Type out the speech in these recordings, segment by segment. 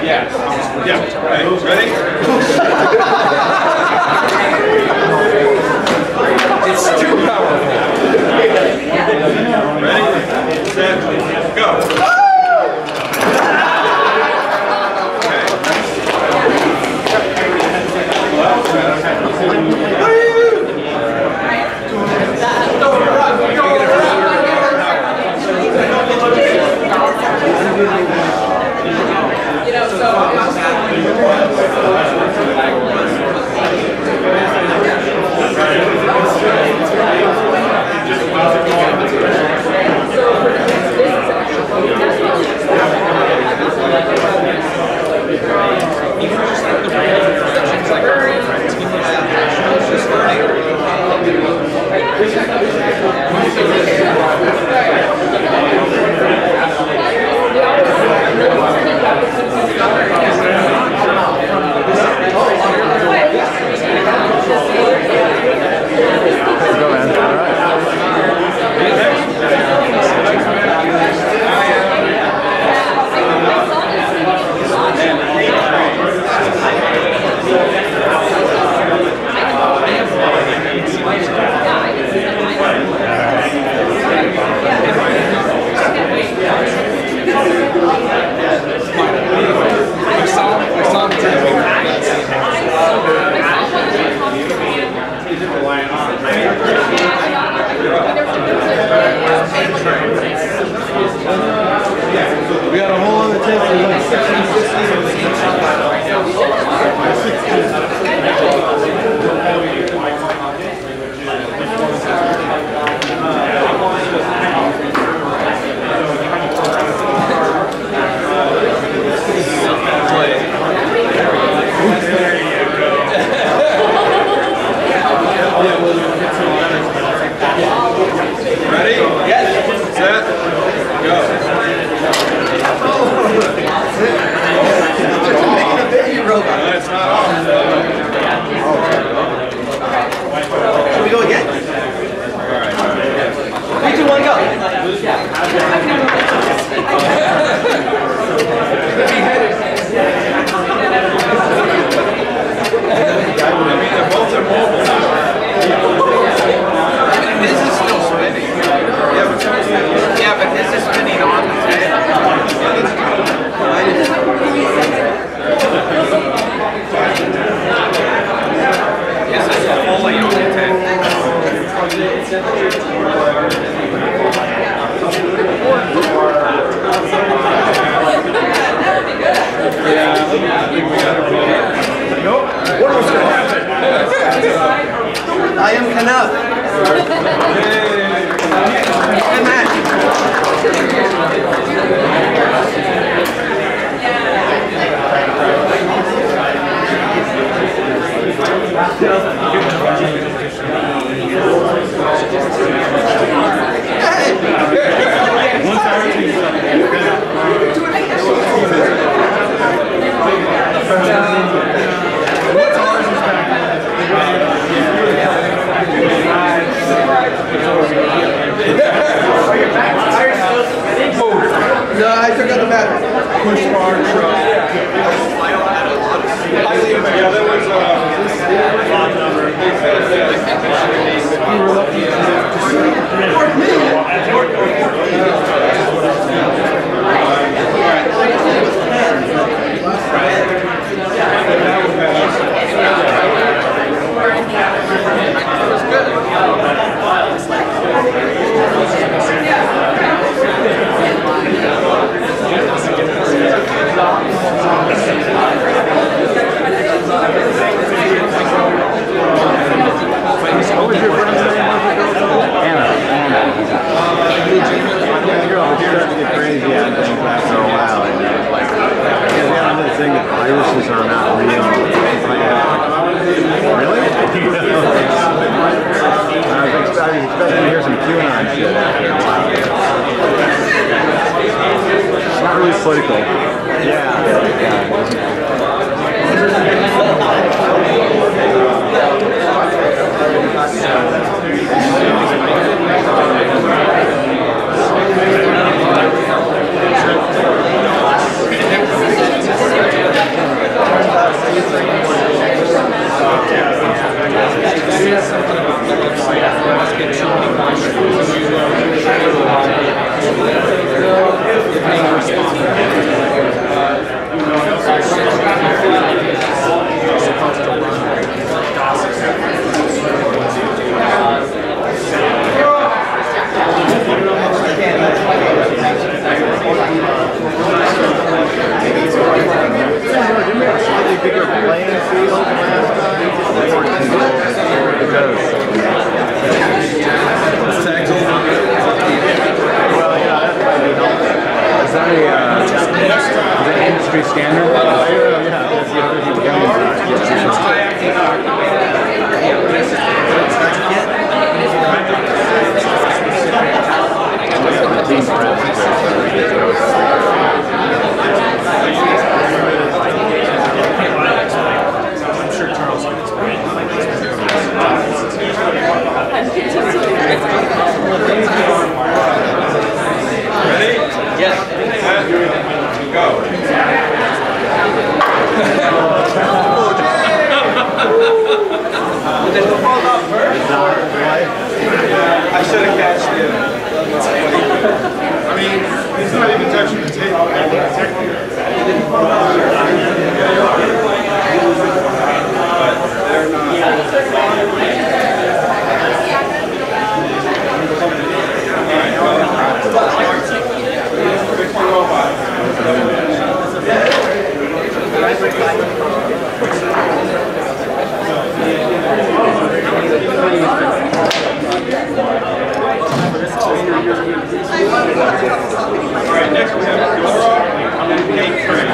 Yeah. Ready? It's too powerful. Ready? Set. Go. We got a whole other tip for like 3, 2, 1, go. This is still spinning. Yeah, but this is spinning on the tail. This is fully on the tail. Nope. What was going to happen? I am Knuff. Good match. No, I took out the battery. Push bar truck. Yeah, there was a lot number. We were lucky viruses are not real. Really? I was expecting to hear some QAnon shit. It's not really political. Yeah. pretty standard. I should have catched it. I mean, he's not even touching the table. Alright, next we have Dora and Kate Train.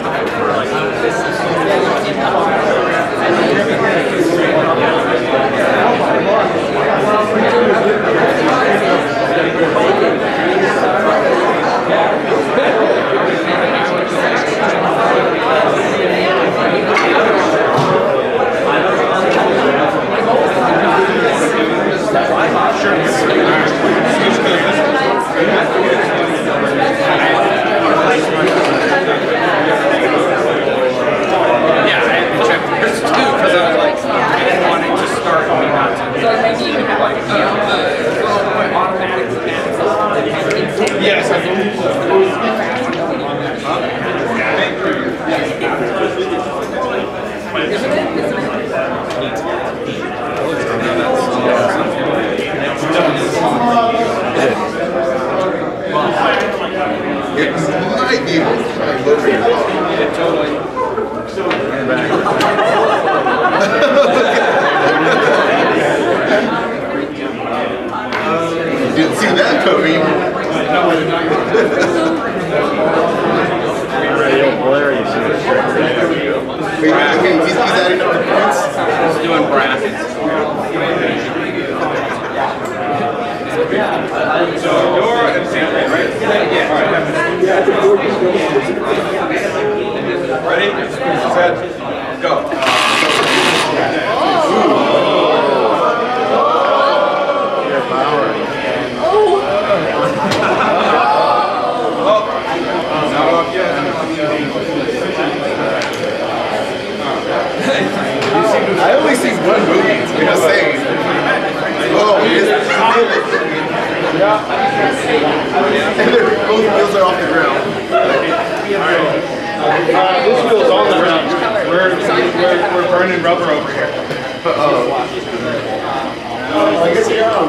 Yes, I believe so. It might be Yeah, totally. Didn't see that coming. He's adding up the points. He's doing brackets. So Dora and Sandra, right? Yeah. All right. Ready? Set. Go. I only see one movie. It's insane. Oh, it's and both wheels are off the ground. This wheel's on the ground. We're burning rubber over here. I guess you're on.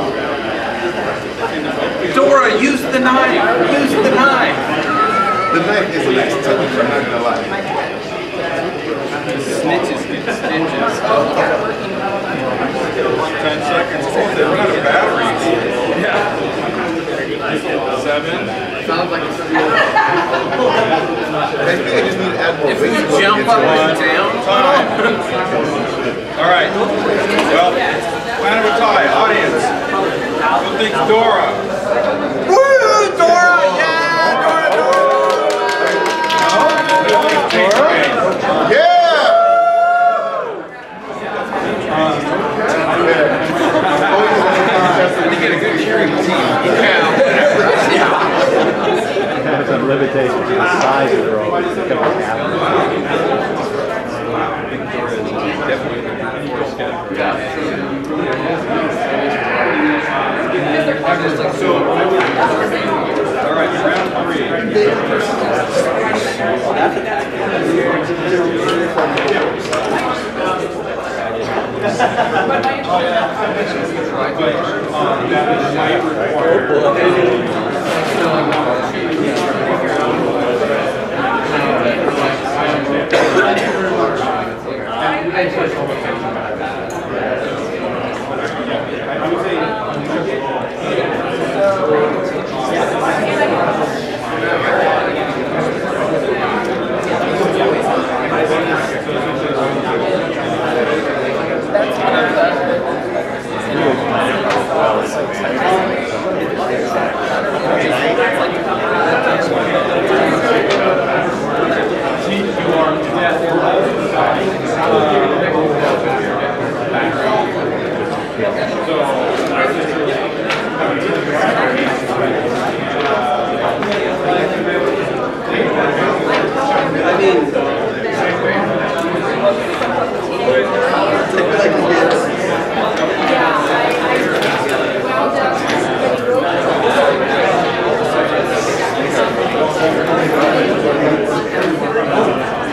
Dora, use the knife. Use the knife. The knife is a nice touch, I'm not gonna lie. Snitches get stitches. 10 seconds. Oh, they run out of batteries. Yeah. 7. Sounds like it's I think I just need to add more If we weight. jump up and down. Time. All right. Well, plan of a tie. Audience. Who thinks Dora? Woo! Dora! Yeah! Dora! Yeah! You get a good cheering team. Have some limitations to the size of the rope. So, all right, round 3.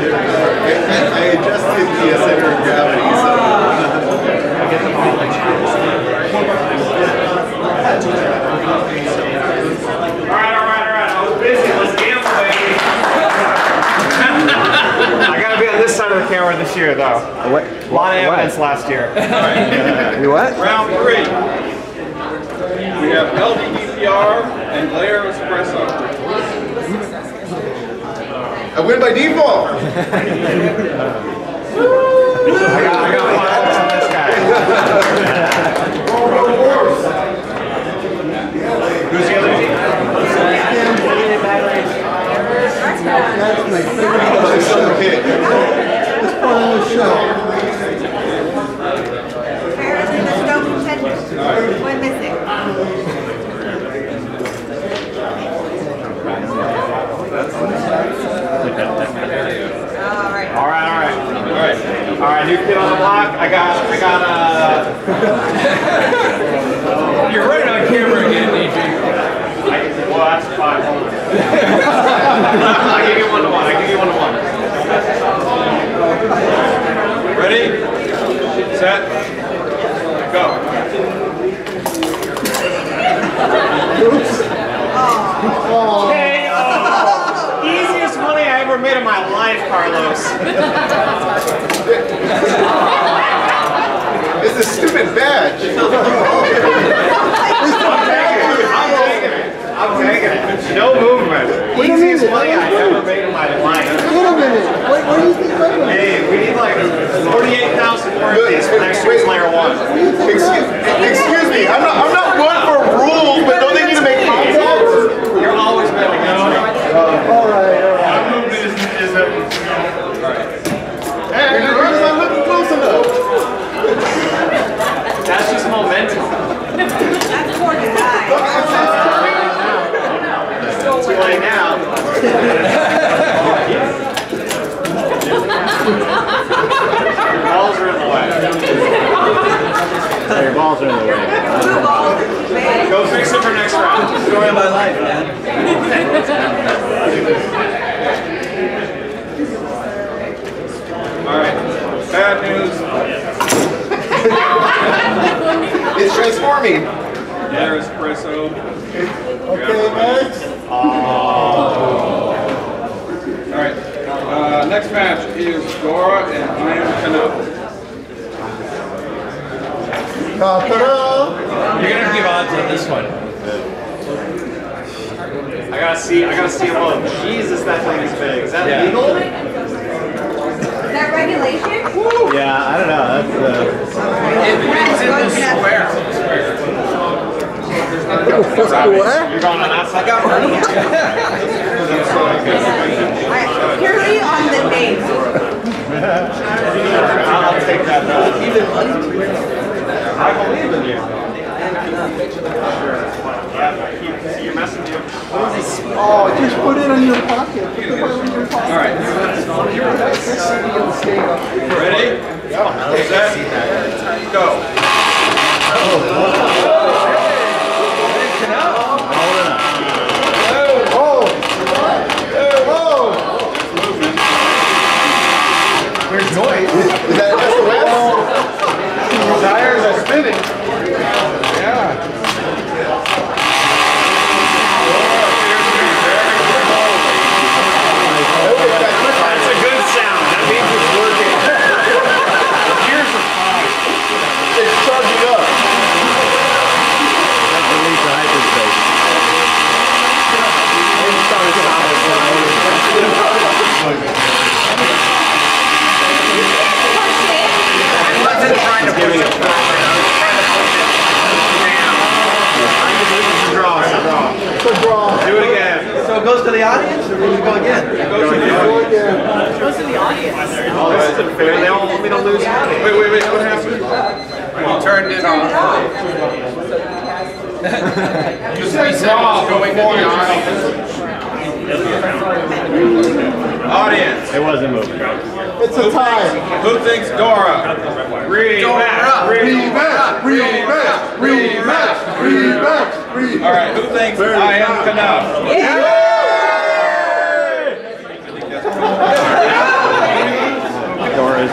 I adjusted the center of gravity, Alright. I was busy. Let's gamble, baby. I gotta be on this side of the camera this year, though. What? A lot of evidence last year. You what? Round 3. We have LDDPR and Glare Espresso. I win by default. I got files on this guy. Who's the other team? That's my favorite show. It's part of the show. Apparently there's no contenders. One missing. All right, new kid on the block. I got You're right on camera again, DJ. Well, that's fine. I'll give you 1-1. Ready? Set. Go. Hey, easiest money I ever made in my life, Carlos. It's a stupid badge. I'm taking it. No movement. Easiest money I ever made in my life. Wait a minute. What do you think about that? Hey, we need like 48,000 more of these for next week's Layer 1. Excuse me. I'm not one for rules, but don't they need to make contact? You're always betting against me. All right. Our movement is Hey, I'm not looking close enough. that's just momentum. That's 49. Too late now. Balls are in the way. Your balls are in the way. Blue ball. Man. Go fix it for next round. Story of my life, man. Alright. Bad news. It's transforming. Glare Espresso. Okay, next. Alright. Next match is Dora and I Am Canuck. You're gonna give odds on this one. I gotta see a look. Jesus, that thing is big. Is that legal? Is that regulation? Yeah, I don't know. That's You're going on that side? Purely on the name. I'll take that. Even money? I believe in you. Yeah, you're messing with you. Oh, just put it in your pocket. Put the money in your pocket. Alright. Ready? Set. Go. There's noise. Is that SOS? Tires are spinning. Yeah. That's a good sound. That means it's working. Here's the fire. It's charging up. release of hyperspace. Trying to push it. It's a draw. Do it again. So it goes to the audience, or does it go again? It goes to the It goes to the audience. Oh, this isn't fair. They all want me to lose money. Wait. What happened? You turned it off. Just draw going to the audience. It wasn't moving. It's a tie. Who thinks Dora? Rematch. All right. Who thinks I Am Canuck?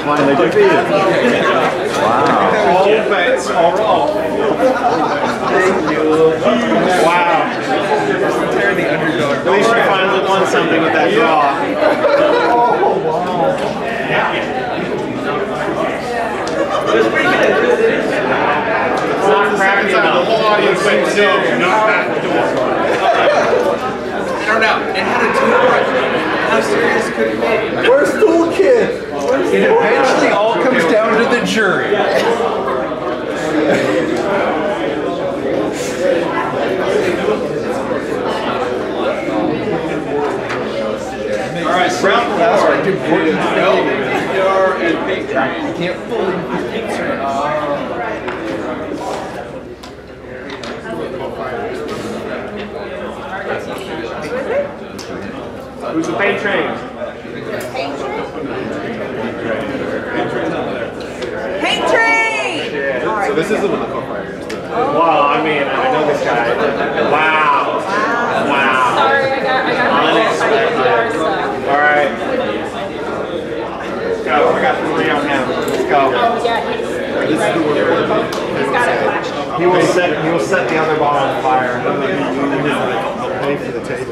finally defeated. Wow. All bets are off. Wow. At least you finally won something with that draw. It's not crappy enough. The whole audience went to not that door. I don't know. It had a toothbrush. How serious could it be? Where's Tool Kid? It eventually all comes down to the jury. All right, round 4. LBPR and Paint Train. I can't fully answer. Who's the paint train? Paint train! So this isn't what the co-fire is. Well, I mean, I know this guy. Wow. Wow. Sorry, I got Unexpected. All right. Let's go. We got 3 on him. Let's go. yeah, he's got it flashed. He will set the other ball on fire. Pay for the table.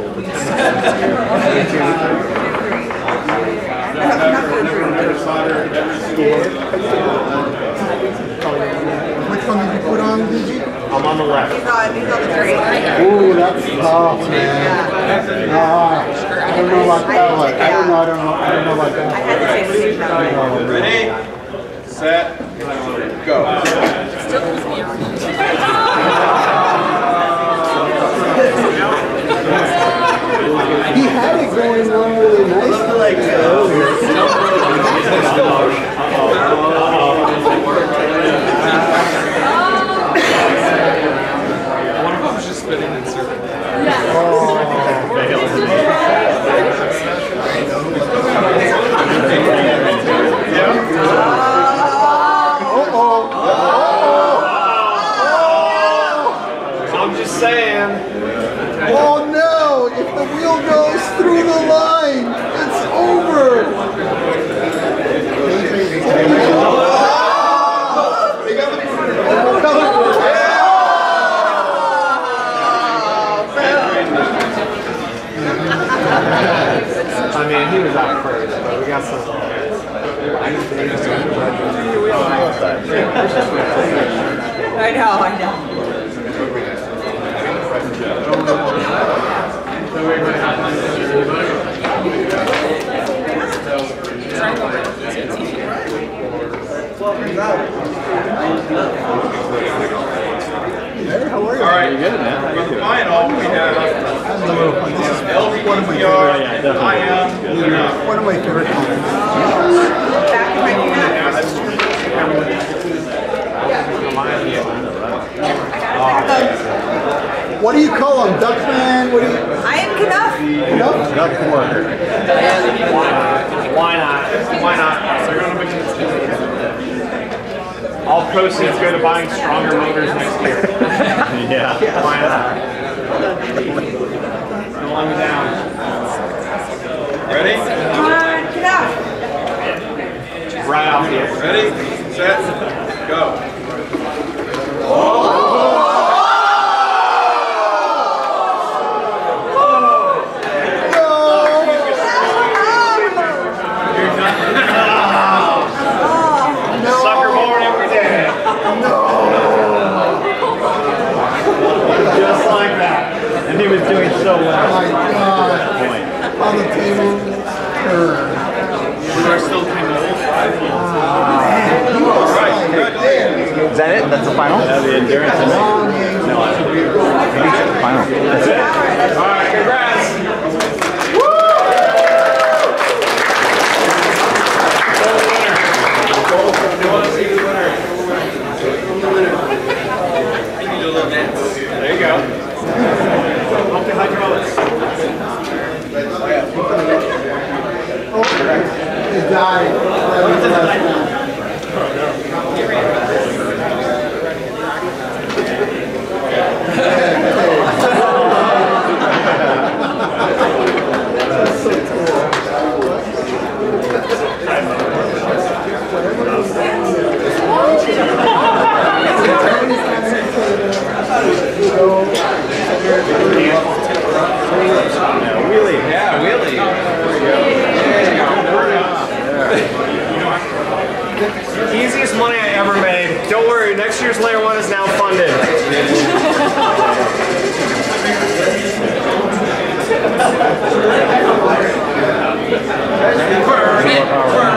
Which one did you put on, DG? I'm on the left. He's on the tree. Ooh, that's tough, man. I don't know about that one. I don't know about that I had to say the same thing. Ready, set, go. He had it going on really nice for like earlier. One of them was just spinning in circles. I'm just saying. Oh no! If the wheel goes through the line, it's over! I mean, he was out first, but we got some. I know. All right, for the final, we have LBPR, IM, One of my favorite comments. Back in my What do you call him? Duckman? What do you... I am Knuff. No? Duck worker. Why not? Why not? All proceeds go to buying stronger motors next year. Yeah. Why not? Don't let me down. ready, Come on, Knuff. Right off the edge. ready, set, go. Sucker born every day. Just like that. And he was doing so Oh well. my God. On the table. Turn. We are still kind of All right, good. Is that it? That's the final? Yeah, the endurance. No, that's the final. That's it. All right, congrats. There you go. Pump the hydraulics. He died. Cheers Layer 1 is now funded. Burn it, burn